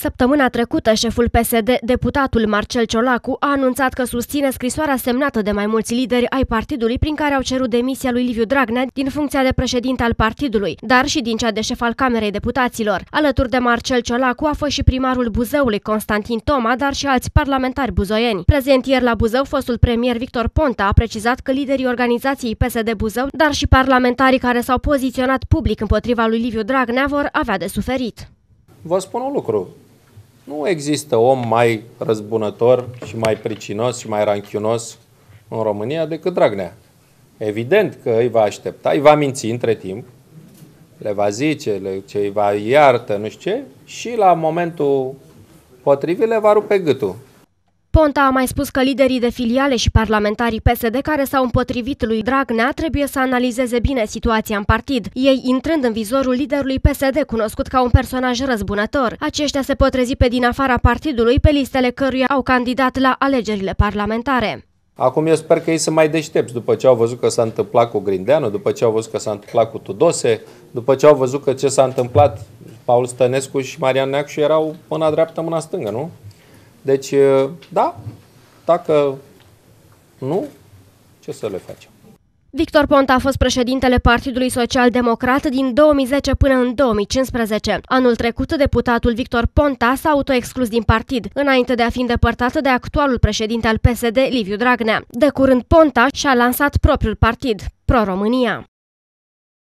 Săptămâna trecută, șeful PSD, deputatul Marcel Ciolacu, a anunțat că susține scrisoarea semnată de mai mulți lideri ai partidului prin care au cerut demisia lui Liviu Dragnea din funcția de președinte al partidului, dar și din cea de șef al Camerei Deputaților. Alături de Marcel Ciolacu a fost și primarul Buzăului, Constantin Toma, dar și alți parlamentari buzoieni. Prezent ieri la Buzău, fostul premier Victor Ponta a precizat că liderii organizației PSD Buzău, dar și parlamentarii care s-au poziționat public împotriva lui Liviu Dragnea vor avea de suferit. Vă spun un lucru. Nu există om mai răzbunător și mai pricinos și mai ranchiunos în România decât Dragnea. Evident că îi va aștepta, îi va minți între timp, le va zice, îi va iartă, nu știu ce, și la momentul potrivit le va rupe gâtul. Ponta a mai spus că liderii de filiale și parlamentarii PSD care s-au împotrivit lui Dragnea trebuie să analizeze bine situația în partid, ei intrând în vizorul liderului PSD, cunoscut ca un personaj răzbunător. Aceștia se pot trezi pe din afara partidului, pe listele căruia au candidat la alegerile parlamentare. Acum eu sper că ei sunt mai deștepți după ce au văzut că s-a întâmplat cu Grindeanu, după ce au văzut că s-a întâmplat cu Tudose, după ce au văzut că ce s-a întâmplat, Paul Stănescu și Marian Neacșu erau mâna dreaptă, mâna stângă, nu? Deci, da, dacă nu, ce să le facem? Victor Ponta a fost președintele Partidului Social-Democrat din 2010 până în 2015. Anul trecut, deputatul Victor Ponta s-a autoexclus din partid, înainte de a fi îndepărtat de actualul președinte al PSD, Liviu Dragnea. De curând, Ponta și-a lansat propriul partid, Pro-România.